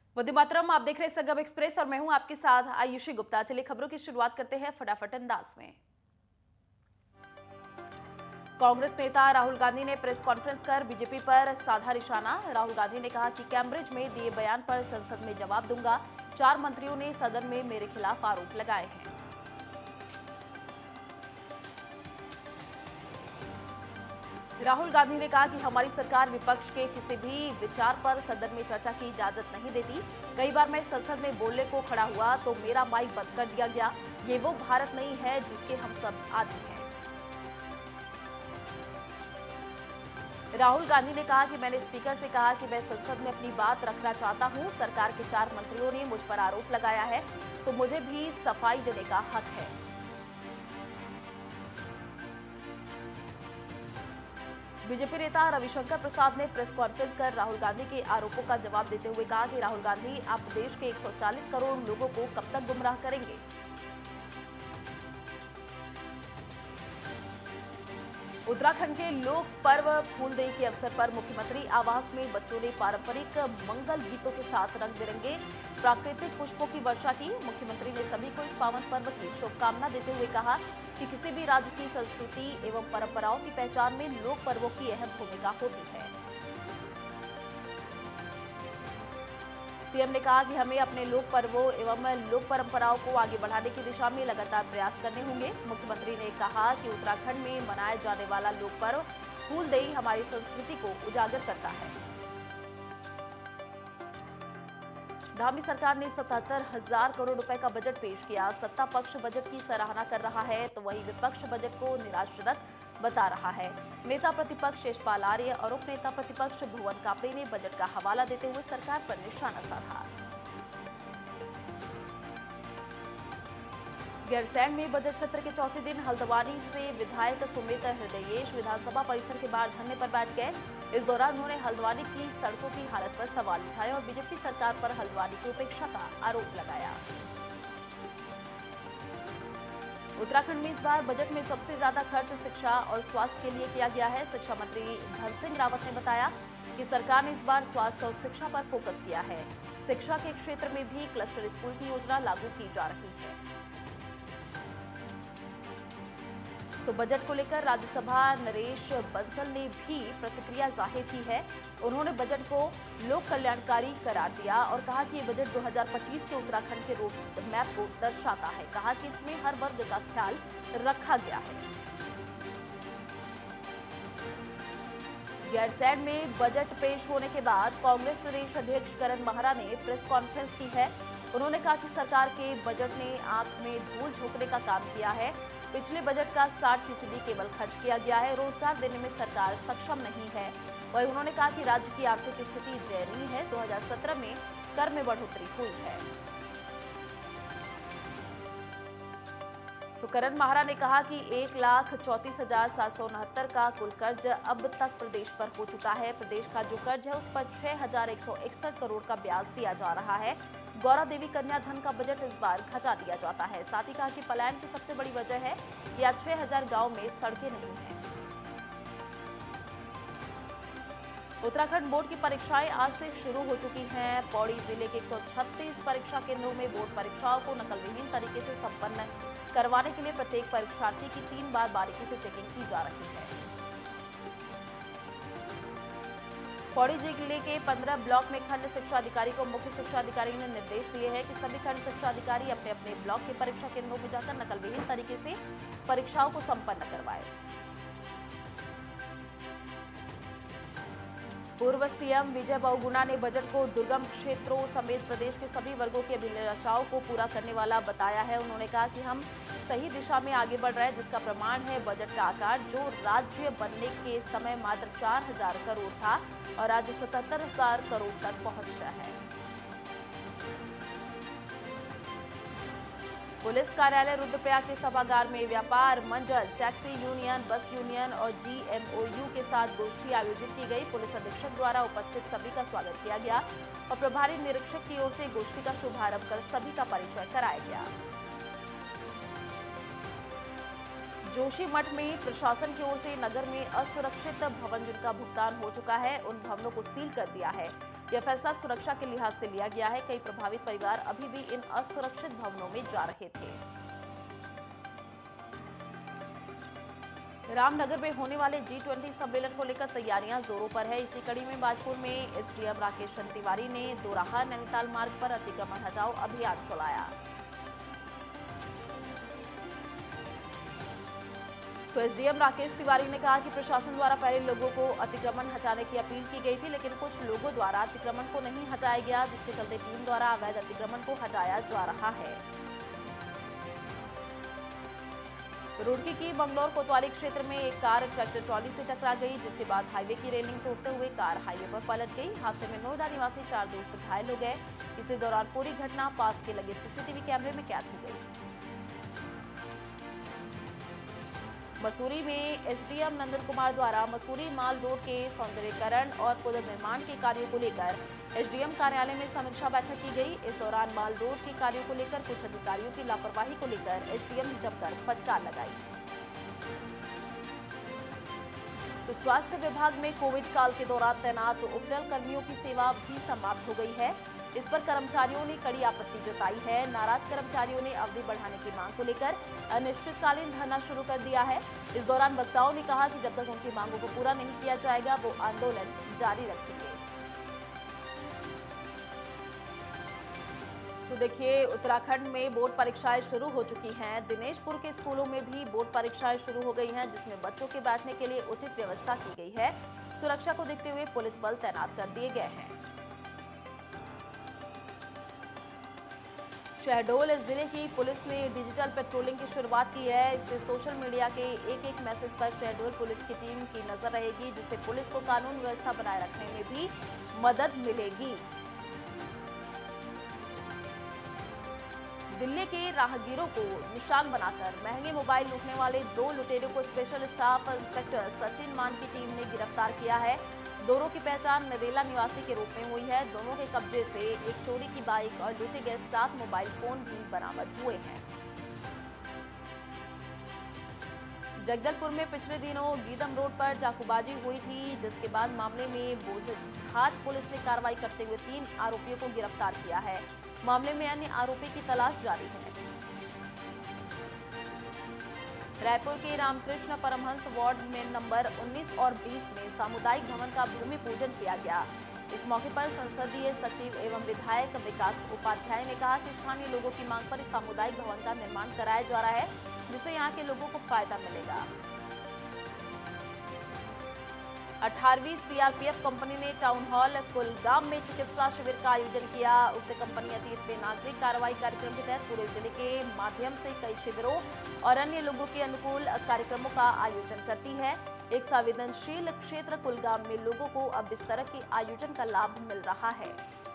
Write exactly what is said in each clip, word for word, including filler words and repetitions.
वंदे मातरम। आप देख रहे हैं संगम एक्सप्रेस और मैं हूं आपके साथ आयुषी गुप्ता। चलिए खबरों की शुरुआत करते हैं फटाफट अंदाज में। कांग्रेस नेता राहुल गांधी ने प्रेस कॉन्फ्रेंस कर बीजेपी पर साधा निशाना। राहुल गांधी ने कहा कि कैम्ब्रिज में दिए बयान पर संसद में जवाब दूंगा। चार मंत्रियों ने सदन में मेरे खिलाफ आरोप लगाए हैं। राहुल गांधी ने कहा कि हमारी सरकार विपक्ष के किसी भी विचार पर सदन में चर्चा की इजाजत नहीं देती। कई बार मैं संसद में बोलने को खड़ा हुआ तो मेरा माइक बंद कर दिया गया। ये वो भारत नहीं है जिसके हम सब आदी हैं। राहुल गांधी ने कहा कि मैंने स्पीकर से कहा कि मैं संसद में अपनी बात रखना चाहता हूं। सरकार के चार मंत्रियों ने मुझ पर आरोप लगाया है तो मुझे भी सफाई देने का हक है। बीजेपी नेता रविशंकर प्रसाद ने प्रेस कॉन्फ्रेंस कर राहुल गांधी के आरोपों का जवाब देते हुए कहा कि राहुल गांधी आप देश के एक सौ चालीस करोड़ लोगों को कब तक गुमराह करेंगे। उत्तराखंड के लोक पर्व फूलदेई के अवसर पर मुख्यमंत्री आवास में बच्चों ने पारंपरिक मंगल गीतों के साथ रंग बिरंगे प्राकृतिक पुष्पों की वर्षा की। मुख्यमंत्री ने सभी को इस पावन पर्व की शुभकामना देते हुए कहा कि किसी भी राज्य की संस्कृति एवं परंपराओं की पहचान में लोक पर्वों की अहम भूमिका होती है। सीएम ने कहा कि हमें अपने लोक पर्वों एवं लोक परंपराओं को आगे बढ़ाने की दिशा में लगातार प्रयास करने होंगे। मुख्यमंत्री ने कहा कि उत्तराखंड में मनाया जाने वाला लोक पर्व फूलदेई हमारी संस्कृति को उजागर करता है। धामी सरकार ने सतहत्तर हजार करोड़ रुपए का बजट पेश किया। सत्ता पक्ष बजट की सराहना कर रहा है तो वहीं विपक्ष बजट को निराशाजनक बता रहा है। नेता प्रतिपक्ष यशपाल आर्य और उप नेता प्रतिपक्ष भुवन कापड़े ने बजट का हवाला देते हुए सरकार पर निशाना साधा। गैरसैंण में बजट सत्र के चौथे दिन हल्द्वानी से विधायक सुमित हृदयेश विधानसभा परिसर के बाहर धरने पर बैठ गए। इस दौरान उन्होंने हल्द्वानी की सड़कों की हालत पर सवाल उठाए और बीजेपी सरकार पर हल्द्वानी की उपेक्षा का आरोप लगाया। उत्तराखंड में इस बार बजट में सबसे ज्यादा खर्च शिक्षा और स्वास्थ्य के लिए किया गया है। शिक्षा मंत्री धन सिंह रावत ने बताया कि सरकार ने इस बार स्वास्थ्य और शिक्षा पर फोकस किया है। शिक्षा के क्षेत्र में भी क्लस्टर स्कूल की योजना लागू की जा रही है। तो बजट को लेकर राज्यसभा नरेश बंसल ने भी प्रतिक्रिया जाहिर की है। उन्होंने बजट को लोक कल्याणकारी करार दिया और कहा कि ये बजट दो हज़ार पच्चीस के उत्तराखंड के रोड मैप को दर्शाता है। कहा कि इसमें हर वर्ग का ख्याल रखा गया है। गैरसैंण में बजट पेश होने के बाद कांग्रेस प्रदेश अध्यक्ष करण माहरा ने प्रेस कॉन्फ्रेंस की है। उन्होंने कहा कि सरकार के बजट ने आंख में धूल झोंकने का काम किया है। पिछले बजट का साठ फीसदी केवल खर्च किया गया है। रोजगार देने में सरकार सक्षम नहीं है। वहीं उन्होंने कहा कि राज्य की आर्थिक स्थिति दयनीय है। दो हज़ार सत्रह में कर में बढ़ोतरी हुई है। तो करण माहरा ने कहा कि एक लाख चौंतीस हजार सात सौ उनहत्तर का कुल कर्ज अब तक प्रदेश पर हो चुका है। प्रदेश का जो कर्ज है उस पर छह हजार एक सौ इकसठ करोड़ का ब्याज दिया जा रहा है। गौरा देवी कन्या धन का बजट इस बार घटा दिया जाता है। साथ ही कहा कि पलायन की सबसे बड़ी वजह है कि आज छह हजार गांव में सड़कें नहीं हैं। उत्तराखंड बोर्ड की परीक्षाएं आज से शुरू हो चुकी हैं। पौड़ी जिले के एक सौ छत्तीस परीक्षा केंद्रों में बोर्ड परीक्षाओं को नकल विहीन तरीके से संपन्न करवाने के लिए प्रत्येक परीक्षार्थी की तीन बार बारीकी से चेकिंग की जा रही है। पौड़ी जिले के पंद्रह ब्लॉक में खंड शिक्षा अधिकारी को मुख्य शिक्षा अधिकारी ने निर्देश दिए हैं कि सभी खंड शिक्षा अधिकारी अपने अपने ब्लॉक के परीक्षा केंद्रों में जाकर नकल विहीन तरीके से परीक्षाओं को संपन्न करवाएं। पूर्व सीएम विजय बहुगुणा ने बजट को दुर्गम क्षेत्रों समेत प्रदेश के सभी वर्गों की अभिलाषाओं को पूरा करने वाला बताया है। उन्होंने कहा कि हम सही दिशा में आगे बढ़ रहे हैं, जिसका प्रमाण है बजट का आकार, जो राज्य बनने के समय मात्र चार हजार करोड़ था और आज सतहत्तर हजार करोड़ तक पहुंच रहा है। पुलिस कार्यालय रुद्रप्रयाग के सभागार में व्यापार मंडल, टैक्सी यूनियन, बस यूनियन और जीएमओयू के साथ गोष्ठी आयोजित की गई। पुलिस अधीक्षक द्वारा उपस्थित सभी का स्वागत किया गया और प्रभारी निरीक्षक की ओर से गोष्ठी का शुभारंभ कर सभी का परिचय कराया गया। जोशीमठ में प्रशासन की ओर से नगर में असुरक्षित भवन जिनका भुगतान हो चुका है, उन भवनों को सील कर दिया है। यह फैसला सुरक्षा के लिहाज से लिया गया है। कई प्रभावित परिवार अभी भी इन असुरक्षित भवनों में जा रहे थे। रामनगर में होने वाले जी ट्वेंटी सम्मेलन को लेकर तैयारियां जोरों पर है। इसी कड़ी में बाजपुर में एसडीएम राकेश तिवारी ने दोराहा नैनीताल मार्ग पर अतिक्रमण हटाओ अभियान चलाया। तो एसडीएम राकेश तिवारी ने कहा कि प्रशासन द्वारा पहले लोगों को अतिक्रमण हटाने की अपील की गई थी, लेकिन कुछ लोगों द्वारा अतिक्रमण को नहीं हटाया गया, जिसके चलते टीम द्वारा अवैध अतिक्रमण को हटाया जा रहा है। रुड़की की बंगलौर कोतवाली क्षेत्र में एक कार ट्रैक्टर ट्रॉली से टकरा गई, जिसके बाद हाईवे की रेलिंग तोड़ते हुए कार हाईवे पर पलट गई। हादसे में नोएडा निवासी चार दोस्त घायल हो गए। इसी दौरान पूरी घटना पास के लगे सीसीटीवी कैमरे में कैद हो गई। मसूरी में एसडीएम नंदन कुमार द्वारा मसूरी माल रोड के सौंदर्यीकरण और पुनर्निर्माण के कार्यों को लेकर एसडीएम कार्यालय में समीक्षा बैठक की गई। इस दौरान माल रोड के कार्यों को लेकर कुछ अधिकारियों की लापरवाही को लेकर एसडीएम ने जमकर फटकार लगाई। तो स्वास्थ्य विभाग में कोविड काल के दौरान तैनात उपनल कर्मियों की सेवा भी समाप्त हो गई है। इस पर कर्मचारियों ने कड़ी आपत्ति जताई है। नाराज कर्मचारियों ने अवधि बढ़ाने की मांग को लेकर अनिश्चितकालीन धरना शुरू कर दिया है। इस दौरान वक्ताओं ने कहा कि जब तक उनकी मांगों को पूरा नहीं किया जाएगा, वो आंदोलन जारी रखेंगे। तो देखिए, उत्तराखंड में बोर्ड परीक्षाएं शुरू हो चुकी हैं। दिनेशपुर के स्कूलों में भी बोर्ड परीक्षाएं शुरू हो गई हैं, जिसमें बच्चों के बैठने के लिए उचित व्यवस्था की गई है। सुरक्षा को देखते हुए पुलिस बल तैनात कर दिए गए हैं। शहडोल जिले की पुलिस ने डिजिटल पेट्रोलिंग की शुरुआत की है। इससे सोशल मीडिया के एक एक मैसेज पर शहडोल पुलिस की टीम की नजर रहेगी, जिससे पुलिस को कानून व्यवस्था बनाए रखने में भी मदद मिलेगी। दिल्ली के राहगीरों को निशान बनाकर महंगे मोबाइल लूटने वाले दो लुटेरों को स्पेशल स्टाफ इंस्पेक्टर सचिन मान की टीम ने गिरफ्तार किया है। दोनों की पहचान नरेला निवासी के रूप में हुई है। दोनों के कब्जे से एक चोरी की बाइक और लूटे गए सात मोबाइल फोन भी बरामद हुए हैं। जगदलपुर में पिछले दिनों गीदम रोड पर चाकूबाजी हुई थी, जिसके बाद मामले में बोधघाट पुलिस ने कार्रवाई करते हुए तीन आरोपियों को गिरफ्तार किया है। मामले में अन्य आरोपी की तलाश जारी है। रायपुर के रामकृष्ण परमहंस वार्ड में नंबर उन्नीस और बीस में सामुदायिक भवन का भूमि पूजन किया गया। इस मौके पर संसदीय सचिव एवं विधायक विकास उपाध्याय ने कहा कि स्थानीय लोगों की मांग पर इस सामुदायिक भवन का निर्माण कराया जा रहा है, जिससे यहाँ के लोगों को फायदा मिलेगा। अठारहवीं सीआरपीएफ कंपनी ने टाउन हॉल कुलगाम में चिकित्सा शिविर का आयोजन किया। उक्त कंपनी अतीत में नागरिक कार्रवाई कार्यक्रम के तहत पूरे जिले के माध्यम से कई शिविरों और अन्य लोगों के अनुकूल कार्यक्रमों का आयोजन करती है। एक संवेदनशील क्षेत्र कुलगाम में लोगों को अब इस तरह के आयोजन का लाभ मिल रहा है।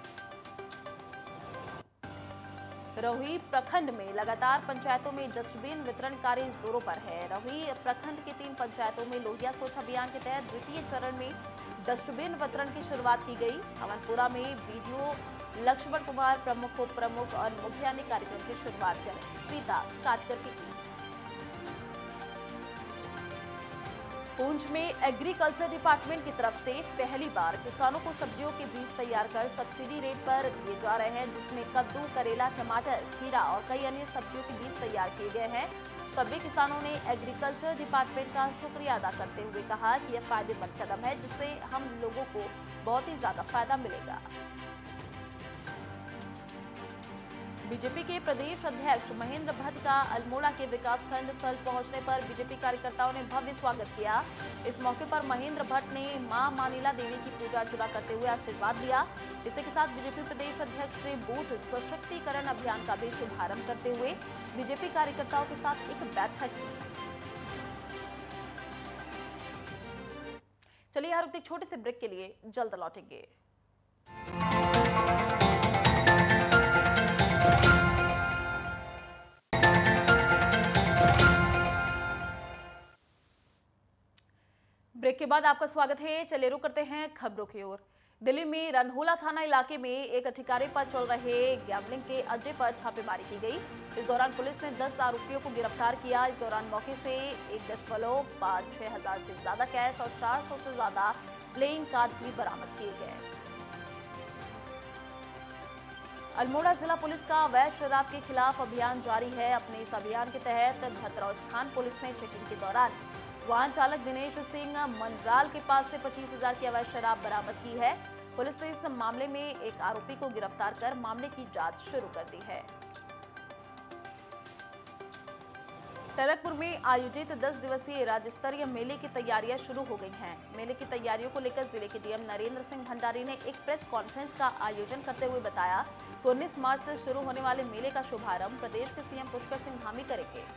रहुई प्रखंड में लगातार पंचायतों में डस्टबिन वितरण कार्य जोरों पर है। रहुई प्रखंड के तीन पंचायतों में लोहिया सोच अभियान के तहत द्वितीय चरण में डस्टबिन वितरण की शुरुआत की गई। हवनपुरा में बीडीओ लक्ष्मण कुमार प्रमुख उप प्रमुख और मुखिया ने कार्यक्रम की शुरुआत कर फीता काटकर की। पूंछ में एग्रीकल्चर डिपार्टमेंट की तरफ से पहली बार किसानों को सब्जियों के बीज तैयार कर सब्सिडी रेट पर दिए जा रहे हैं, जिसमें कद्दू, करेला, टमाटर, खीरा और कई अन्य सब्जियों के बीज तैयार किए गए हैं। सभी किसानों ने एग्रीकल्चर डिपार्टमेंट का शुक्रिया अदा करते हुए कहा कि यह फायदेमंद कदम है, जिससे हम लोगों को बहुत ही ज्यादा फायदा मिलेगा। बीजेपी के प्रदेश अध्यक्ष महेंद्र भट्ट का अल्मोड़ा के विकासखंड स्थल पहुंचने पर बीजेपी कार्यकर्ताओं ने भव्य स्वागत किया। इस मौके पर महेंद्र भट्ट ने मां मानिला देवी की पूजा अर्चना करते हुए आशीर्वाद लिया। इसी के साथ बीजेपी प्रदेश अध्यक्ष ने बूथ सशक्तिकरण अभियान का भी शुभारंभ करते हुए बीजेपी कार्यकर्ताओं के साथ एक बैठक की। चलिए यहाँ रुकते छोटे से ब्रेक के लिए, जल्द लौटेंगे। ब्रेक के बाद आपका स्वागत है। चलिए रुक करते हैं खबरों की ओर। दिल्ली में रनहोला थाना इलाके में एक ठिकाने पर चल रहे गैम्बलिंग के अड्डे पर छापेमारी की गई। इस दौरान पुलिस ने दस आरोपियों को गिरफ्तार किया। इस दौरान मौके से एक दशमलव पाँच छह हजार से ज्यादा कैश और चार सौ से ज्यादा प्लेइंग कार्ड भी बरामद किए गए। अल्मोड़ा जिला पुलिस का अवैध शराब के खिलाफ अभियान जारी है। अपने इस अभियान के तहत भतरौज खान पुलिस ने चेकिंग के दौरान वाहन चालक दिनेश सिंह मनराल के पास से पच्चीस हजार की अवैध शराब बरामद की है। पुलिस ने इस मामले में एक आरोपी को गिरफ्तार कर मामले की जांच शुरू कर दी है। टनकपुर में आयोजित दस दिवसीय राज्य स्तरीय मेले की तैयारियां शुरू हो गई हैं। मेले की तैयारियों को लेकर जिले के डीएम नरेंद्र सिंह भंडारी ने एक प्रेस कॉन्फ्रेंस का आयोजन करते हुए बताया कि उन्नीस मार्च से शुरू होने वाले मेले का शुभारंभ प्रदेश के सीएम पुष्कर सिंह धामी करेंगे।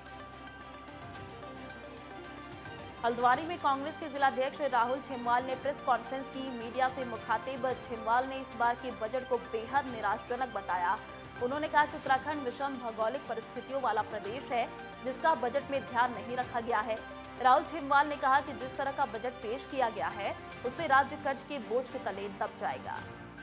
हल्द्वानी में कांग्रेस के जिलाध्यक्ष राहुल छेमवाल ने प्रेस कॉन्फ्रेंस की। मीडिया से मुखातिब छेमवाल ने इस बार के बजट को बेहद निराशाजनक बताया। उन्होंने कहा कि उत्तराखंड विषम भौगोलिक परिस्थितियों वाला प्रदेश है, जिसका बजट में ध्यान नहीं रखा गया है। राहुल छेमवाल ने कहा कि जिस तरह का बजट पेश किया गया है, उससे राज्य कर्ज के बोझ के तले दब जाएगा।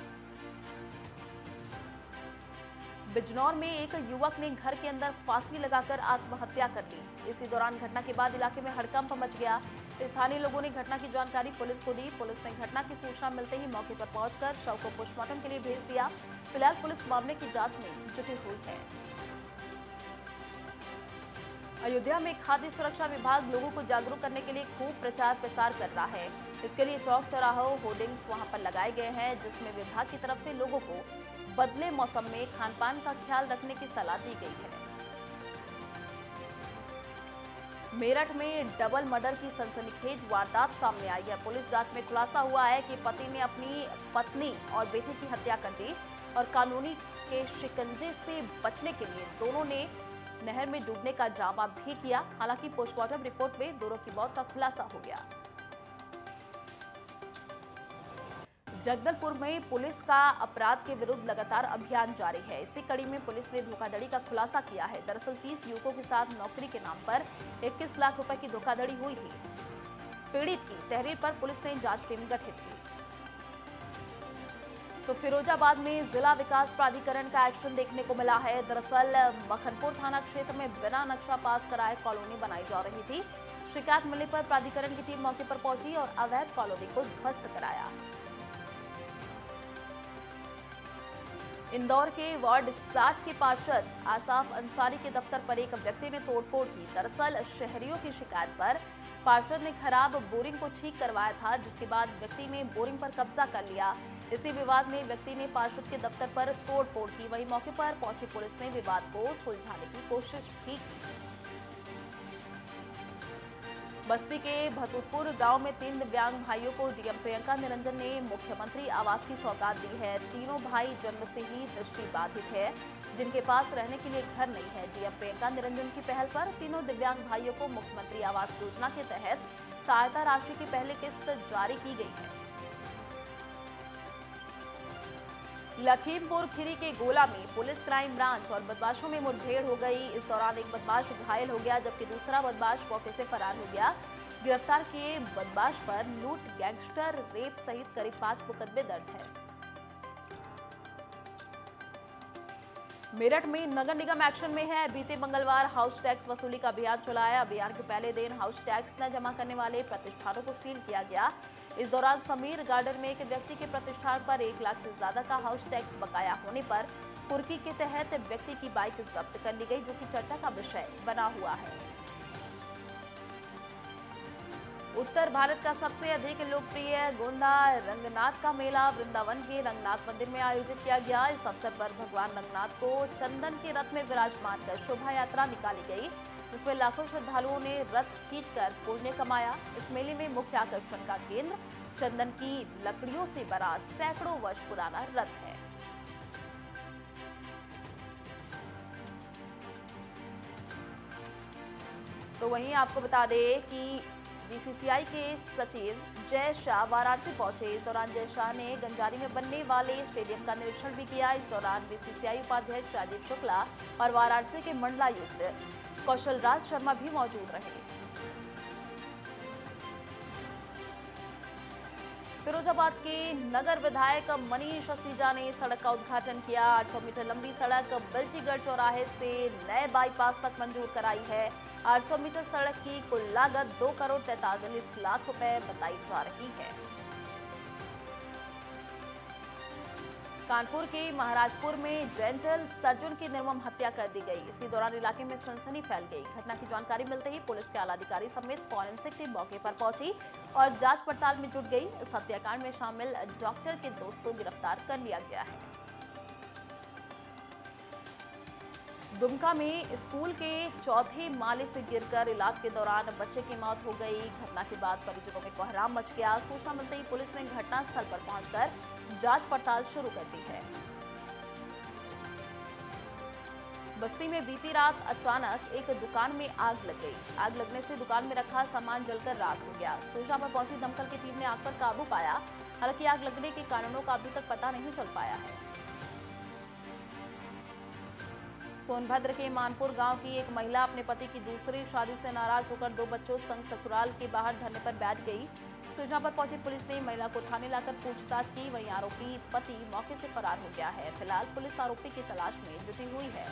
बिजनौर में एक युवक ने घर के अंदर फांसी लगाकर आत्महत्या कर ली। इसी दौरान घटना के बाद इलाके में हड़कंप मच गया। स्थानीय लोगों ने घटना की जानकारी पुलिस को दी। पुलिस ने घटना की सूचना मिलते ही मौके पर पहुंचकर शव को पोस्टमार्टम के लिए भेज दिया। फिलहाल पुलिस मामले की जांच में जुटी हुई है। अयोध्या में खाद्य सुरक्षा विभाग लोगों को जागरूक करने के लिए खूब प्रचार प्रसार कर रहा है। इसके लिए चौक चौराहों होर्डिंग्स वहां पर लगाए गए हैं, जिसमें विभाग की तरफ से लोगों को बदले मौसम में खान पान का ख्याल रखने की सलाह दी गई है। मेरठ में डबल मर्डर की सनसनीखेज वारदात सामने आई है। पुलिस जांच में खुलासा हुआ है कि पति ने अपनी पत्नी और बेटे की हत्या कर दी और कानूनी के शिकंजे से बचने के लिए दोनों ने नहर में डूबने का ड्रामा भी किया। हालांकि पोस्टमार्टम रिपोर्ट में दोनों की मौत का खुलासा हो गया। जगदलपुर में पुलिस का अपराध के विरुद्ध लगातार अभियान जारी है। इसी कड़ी में पुलिस ने धोखाधड़ी का खुलासा किया है। दरअसल तीस युवकों के साथ नौकरी के नाम पर इक्कीस लाख रुपए की धोखाधड़ी हुई थी। पीड़ित की तहरीर पर पुलिस ने जांच टीम गठित की। तो फिरोजाबाद में जिला विकास प्राधिकरण का एक्शन देखने को मिला है। दरअसल मखनपुर थाना क्षेत्र में बिना नक्शा पास कराए कॉलोनी बनाई जा रही थी। शिकायत मिलने पर प्राधिकरण की टीम मौके पर पहुंची और अवैध कॉलोनी को ध्वस्त कराया। इंदौर के वार्ड साठ के पार्षद आसाफ अंसारी के दफ्तर पर एक व्यक्ति ने तोड़फोड़ की। दरअसल शहरियों की शिकायत पर पार्षद ने खराब बोरिंग को ठीक करवाया था, जिसके बाद व्यक्ति ने बोरिंग पर कब्जा कर लिया। इसी विवाद में व्यक्ति ने पार्षद के दफ्तर पर तोड़फोड़ की। वहीं मौके पर पहुंची पुलिस ने विवाद को सुलझाने की कोशिश भी की। बस्ती के भतुतपुर गांव में तीन दिव्यांग भाइयों को डीएम प्रियंका निरंजन ने मुख्यमंत्री आवास की सौगात दी है। तीनों भाई जन्म से ही दृष्टि बाधित है, जिनके पास रहने के लिए घर नहीं है। डीएम प्रियंका निरंजन की पहल पर तीनों दिव्यांग भाइयों को मुख्यमंत्री आवास योजना के तहत सहायता राशि की पहली किस्त जारी की गई है। लखीमपुर खीरी के गोला में पुलिस क्राइम ब्रांच और बदमाशों में मुठभेड़ हो गई। इस दौरान एक बदमाश घायल हो गया, जबकि दूसरा बदमाश मौके से फरार हो गया। गिरफ्तार किए बदमाश पर लूट, गैंगस्टर, रेप सहित करीब पांच मुकदमे दर्ज है। मेरठ में नगर निगम एक्शन में है। बीते मंगलवार हाउस टैक्स वसूली का अभियान चलाया। अभियान के पहले दिन हाउस टैक्स न जमा करने वाले प्रतिष्ठानों को सील किया गया। इस दौरान समीर गार्डन में एक व्यक्ति के प्रतिष्ठान पर एक लाख से ज्यादा का हाउस टैक्स बकाया होने पर कुर्की के तहत व्यक्ति की बाइक जब्त कर ली गई, जो कि चर्चा का विषय बना हुआ है। उत्तर भारत का सबसे अधिक लोकप्रिय गोंदा रंगनाथ का मेला वृंदावन के रंगनाथ मंदिर में आयोजित किया गया। इस अवसर पर भगवान रंगनाथ को चंदन के रथ में विराजमान कर शोभा यात्रा निकाली गई, जिसमें लाखों श्रद्धालुओं ने रथ खींचकर पुण्य कमाया। इस मेले में मुख्य आकर्षण का केंद्र चंदन की लकड़ियों से बना सैकड़ों वर्ष पुराना रथ है। तो वहीं आपको बता दें कि बीसीसीआई के सचिव जय शाह वाराणसी पहुंचे। इस दौरान जय शाह ने गंजारी में बनने वाले स्टेडियम का निरीक्षण भी किया। इस दौरान बीसीसीआई उपाध्यक्ष राजीव शुक्ला और वाराणसी के मंडलायुक्त कौशल राज शर्मा भी मौजूद रहे। फिरोजाबाद के नगर विधायक मनीष असीजा ने सड़क का उद्घाटन किया। आठ सौ मीटर लंबी सड़क बिल्टीगढ़ चौराहे से नए बाईपास तक मंजूर कराई है। आठ सौ मीटर सड़क की कुल लागत दो करोड़ तैंतालीस लाख रुपए बताई जा रही है। कानपुर के महाराजपुर में डेंटल सर्जन की निर्मम हत्या कर दी गई। इसी दौरान इलाके में सनसनी फैल गई। घटना की जानकारी मिलते ही पुलिस के आला अधिकारी समेत फॉरेंसिक टीम मौके पर पहुंची और जांच पड़ताल में जुट गई। इस हत्याकांड में शामिल डॉक्टर के दोस्त को गिरफ्तार कर लिया गया है। दुमका में स्कूल के चौथे माले से गिरकर इलाज के दौरान बच्चे की मौत हो गई। घटना के बाद परिजनों में कोहराम मच गया। सूचना मिलते ही पुलिस ने घटनास्थल पर पहुंचकर जांच पड़ताल शुरू कर दी है। बस्ती में बीती रात अचानक एक दुकान में आग लग गई। आग लगने से दुकान में रखा सामान जलकर राख हो गया। सूचना पर पहुंची दमकल की टीम ने आग पर काबू पाया। हालांकि आग लगने के कारणों का अभी तक पता नहीं चल पाया है। सोनभद्र के मानपुर गांव की एक महिला अपने पति की दूसरी शादी से नाराज होकर दो बच्चों संग ससुराल के बाहर धरने पर बैठ गई। सूचना पर पहुंची पुलिस ने महिला को थाने लाकर पूछताछ की। वहीं आरोपी पति मौके से फरार हो गया है। फिलहाल पुलिस आरोपी की तलाश में जुटी हुई है।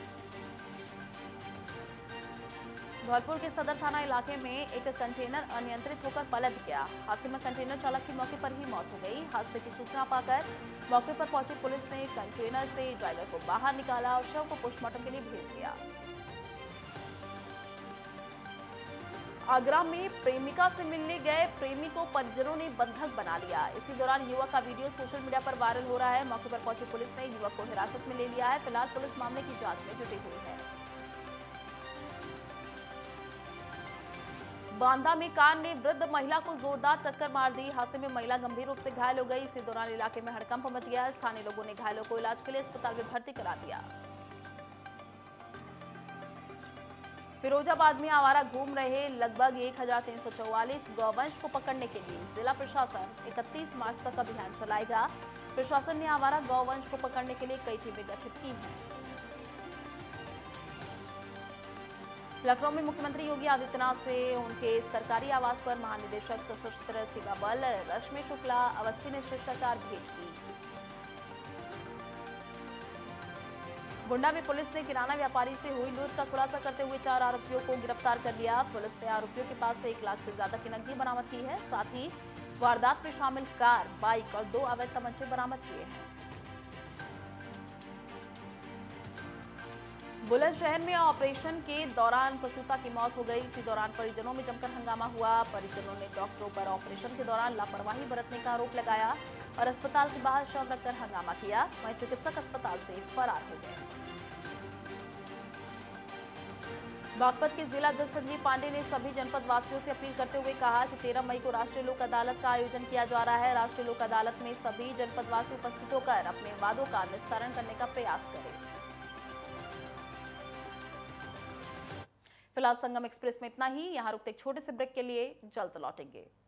धौलपुर के सदर थाना इलाके में एक कंटेनर अनियंत्रित होकर पलट गया। हादसे में कंटेनर चालक की मौके पर ही मौत हो गई। हादसे की सूचना पाकर मौके पर पहुंची पुलिस ने कंटेनर से ड्राइवर को बाहर निकाला और शव को पोस्टमार्टम के लिए भेज दिया। आगरा में प्रेमिका से मिलने गए प्रेमी को परिजनों ने बंधक बना लिया। इसी दौरान युवक का वीडियो सोशल मीडिया पर वायरल हो रहा है। मौके पर पहुंची पुलिस ने युवक को हिरासत में ले लिया है। फिलहाल पुलिस मामले की जांच में जुटी हुई है। बांदा में कार ने वृद्ध महिला को जोरदार टक्कर मार दी। हादसे में महिला गंभीर रूप से घायल हो गई। इसी दौरान इलाके में हड़कंप मच गया। स्थानीय लोगों ने घायलों को इलाज के लिए अस्पताल में भर्ती करा दिया। फिरोजाबाद में आवारा घूम रहे लगभग एक हजार तीन सौ चौवालीस गौवंश को पकड़ने के लिए जिला प्रशासन इकतीस मार्च तक अभियान चलाएगा। प्रशासन ने आवारा गौवंश को पकड़ने के लिए कई टीमें गठित की हैं। लखनऊ में मुख्यमंत्री योगी आदित्यनाथ से उनके सरकारी आवास पर महानिदेशक सशस्त्र सीमा बल रश्मि शुक्ला अवस्थी ने शिष्टाचार भेंट की। गोंडा में पुलिस ने किराना व्यापारी से हुई लूट का खुलासा करते हुए चार आरोपियों को गिरफ्तार कर लिया। पुलिस ने आरोपियों के पास से एक लाख से ज्यादा की नकदी बरामद की है। साथ ही वारदात में शामिल कार, बाइक और दो अवैध तमंचे बरामद किए हैं। बुलंदशहर में ऑपरेशन के दौरान प्रसूता की मौत हो गई। इसी दौरान परिजनों में जमकर हंगामा हुआ। परिजनों ने डॉक्टरों पर ऑपरेशन के दौरान लापरवाही बरतने का आरोप लगाया और अस्पताल के बाहर शव रखकर हंगामा किया। वहीं चिकित्सक अस्पताल से फरार हो गए। बागपत के जिला जज संजीव पांडे ने सभी जनपद वासियों से अपील करते हुए कहा कि तेरह मई को राष्ट्रीय लोक अदालत का आयोजन किया जा रहा है। राष्ट्रीय लोक अदालत में सभी जनपद वासी उपस्थित होकर अपने वादों का निस्तारण करने का प्रयास करें। फिलहाल संगम एक्सप्रेस में इतना ही। यहां रुकते एक छोटे से ब्रेक के लिए जल्द लौटेंगे।